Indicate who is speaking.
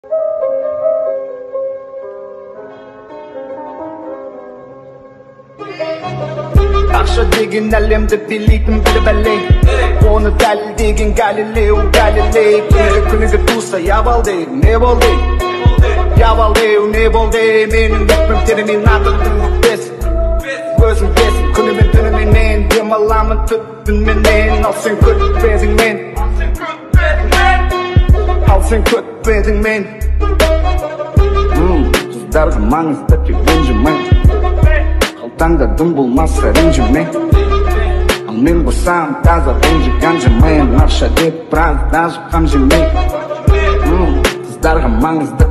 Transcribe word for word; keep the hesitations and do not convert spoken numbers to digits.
Speaker 1: Ақша деген әлемді билейтін бір бәле, оны дәлелдеген Галилео Галилей. Күніге күніге туса, ябалдей, не болды? Ябалдеу, не болды? Менің өкпемтерімен атырдың өкпесін, өзің бесін. Күнімен түнімен мен демаламын түптінменен. Ал сен көтпедің мен, ал сен көтпедің мен. Қыздарға маңызды тек ренжімен, қалтаңда дым болмаса ренжіме. Ал мен болсам таза ренжіген жемен, ақша деп біраз даже қам жемей. Қыздарға маңызды